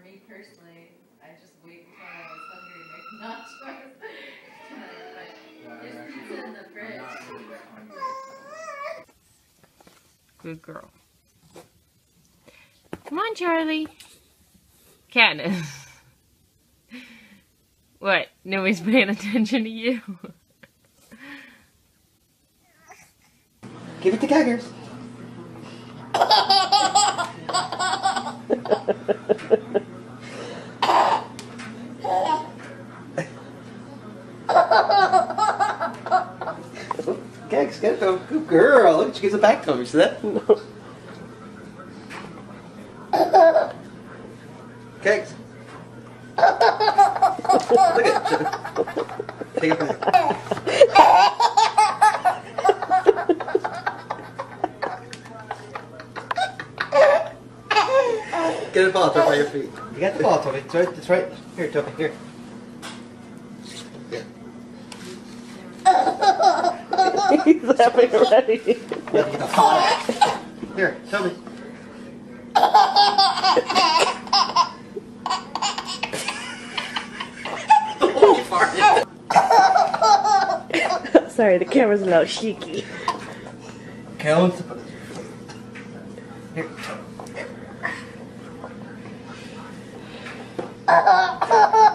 me personally, I just wait until I was hungry and make nachos. But there's pizza in the fridge. Good girl. Come on, Charlie. Katniss. What? Nobody's paying attention to you? Give it to Gaggers. Gags, get it to him. Good girl. Look, she gives it back to him. You see that? No. Gags. Look at it. Take it back. Get a ball, Toby, by your feet. You got the ball, Toby. It's right. Here, Toby, here. He's laughing already. You have to get the ball. Here, Toby. Sorry, the camera's a little shaky. Count. Here.